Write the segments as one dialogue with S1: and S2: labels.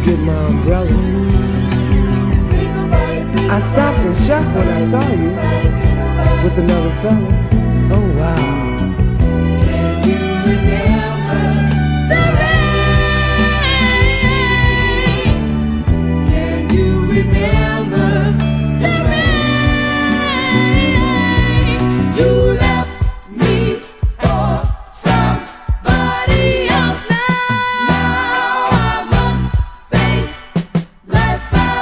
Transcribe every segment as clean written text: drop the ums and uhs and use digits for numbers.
S1: forget my umbrella. I stopped in shock when I saw you with another fella. Oh wow.
S2: Can you remember the rain? Can you remember the rain? You left me for somebody else. Now I must face life by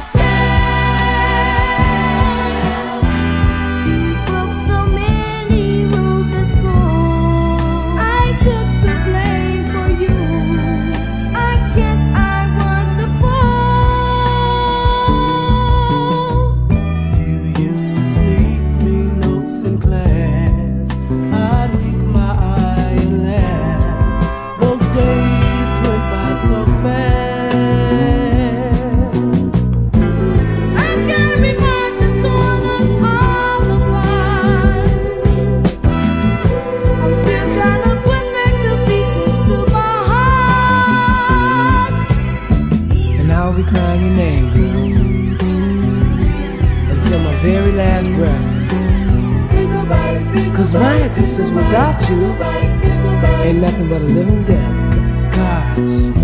S2: myself. You broke so many rules at school. I took the blame for you. I guess I was the fool.
S3: You used to sneak me notes in class. I'd wink my eye and laugh. Those days went by so fast.
S2: I carry marks that tore us all apart. I'm still trying to put back the pieces to my heart.
S1: And I'll be crying your name, girl, until my very last breath. Cause my existence without you ain't nothing but a living death. Gosh.